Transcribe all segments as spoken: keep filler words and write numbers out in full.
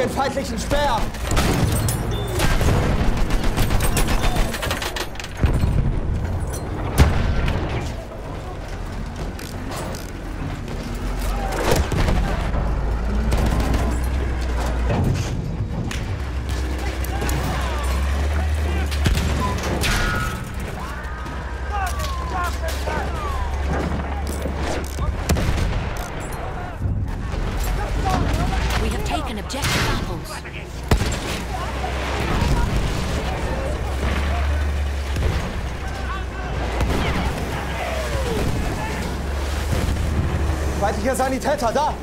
den feindlichen Speer! Feindlicher Sanitäter, da!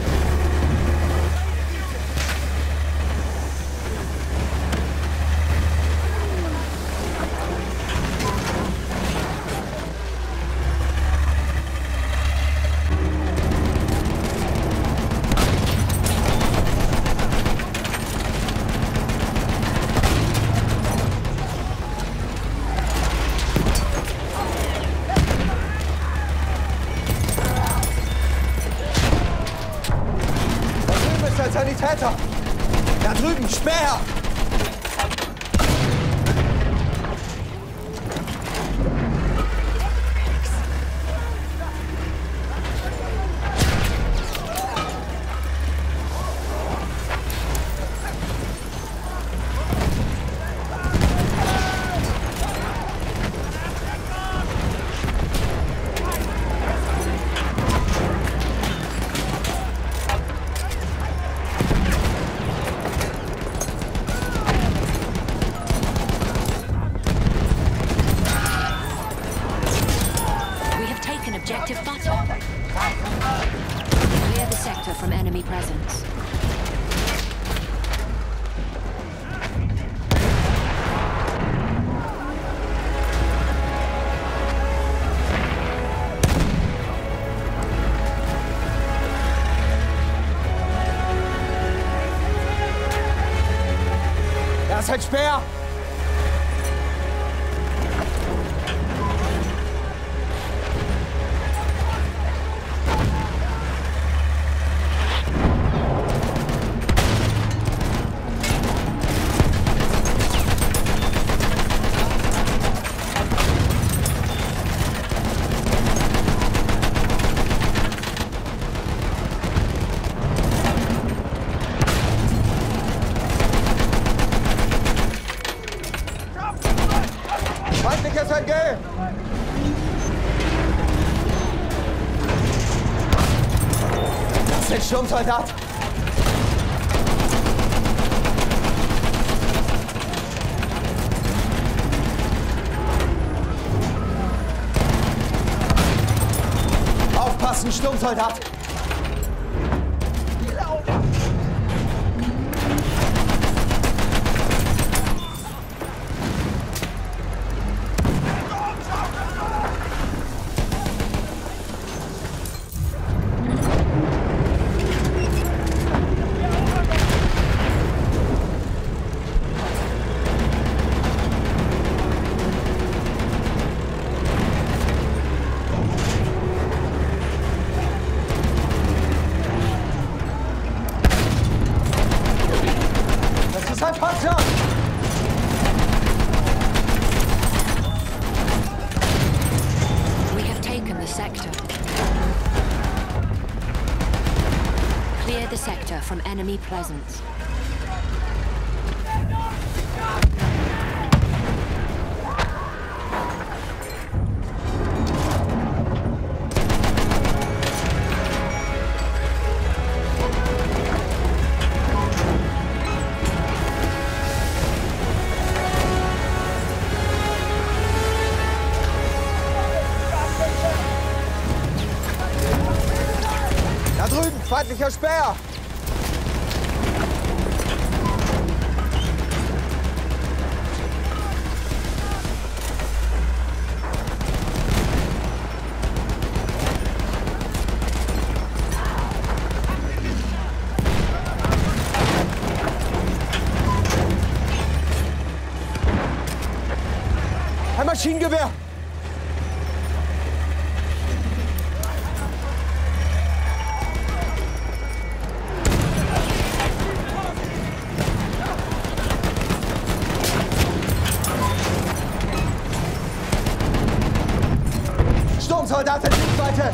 Sanitäter! Da drüben, Speer! Objective butter. Clear the sector from enemy presence. Da ist ein Speer! Feindliches S M G! Das ist ein Sturmsoldat! Aufpassen, Sturmsoldat! Ein Panzer! We have taken the sector. Clear the sector from enemy presence. Da drüben, feindlicher Speer! Ein Maschinengewehr! Sturmsoldat in Sichtweite!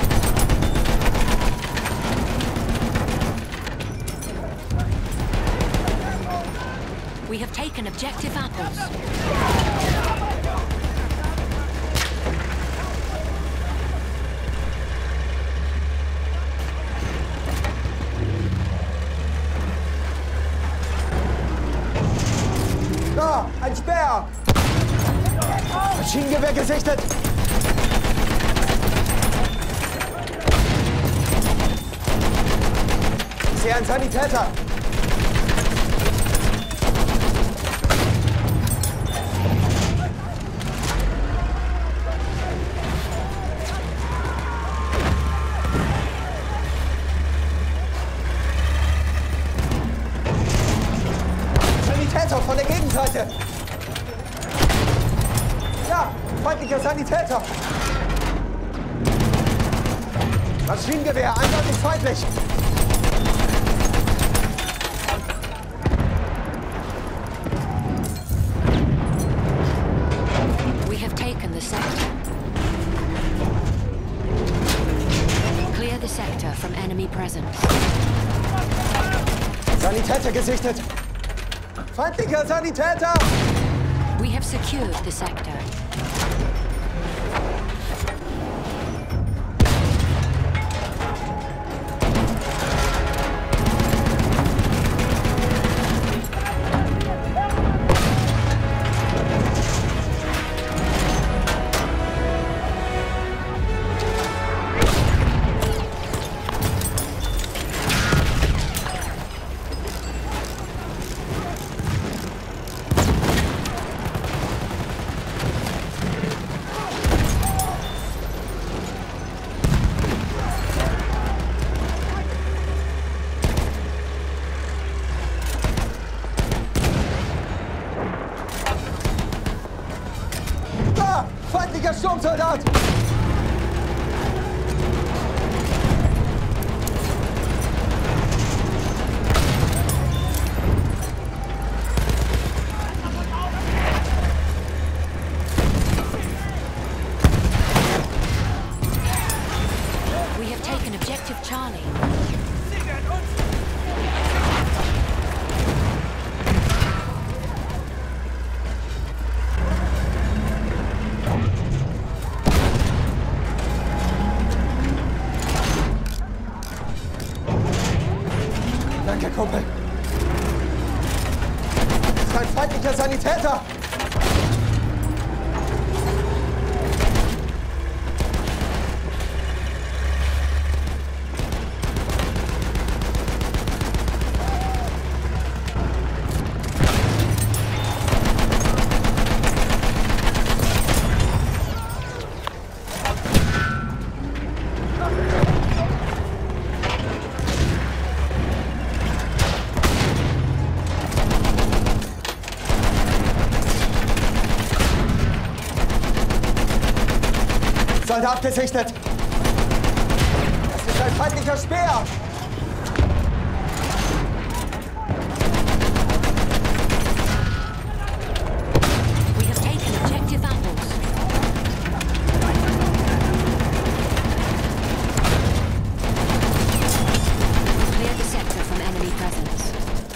We have taken objective apples. Da, ein Speer! Maschinengewehr gesichtet! Ich sehe einen Sanitäter! Sanitäter von der Gegenseite! Ja, feindlicher Sanitäter! Maschinengewehr, eindeutig feindlich! We have taken the sector. Clear the sector from enemy presence. Sanitäter gesichtet! Feindlicher Sanitäter! We have secured the sector. Feindlicher Sturmsoldat! We have taken objective Charlie. Danke, Kumpel. Das ist ein feindlicher Sanitäter! Soldat gesichtet! Das ist ein feindlicher Speer! We have taken objective apples. Clear the sector from enemy presence.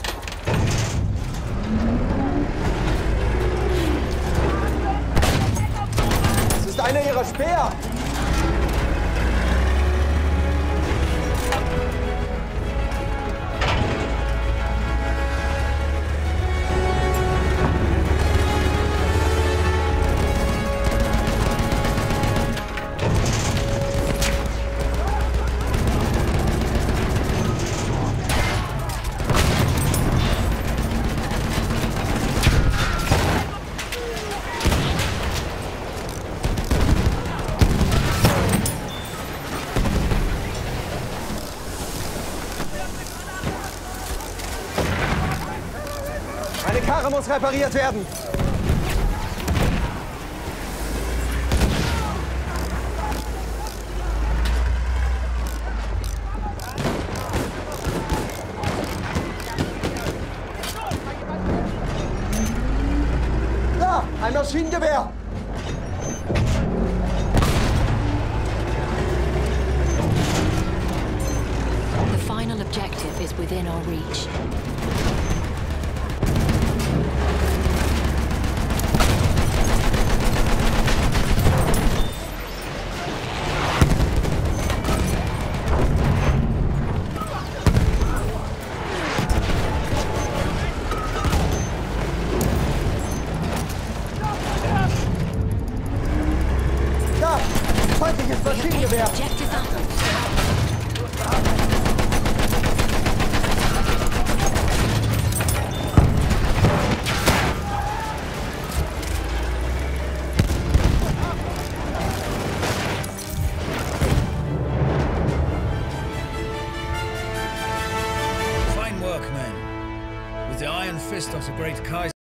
Das ist einer ihrer Speer! Eine Karre muss repariert werden. Da, ein Maschinengewehr. is within our reach. Da! Feindliches We have taken Maschinengewehr! objective Alpha. Fine work, men. With the iron fist of the great Kaiser.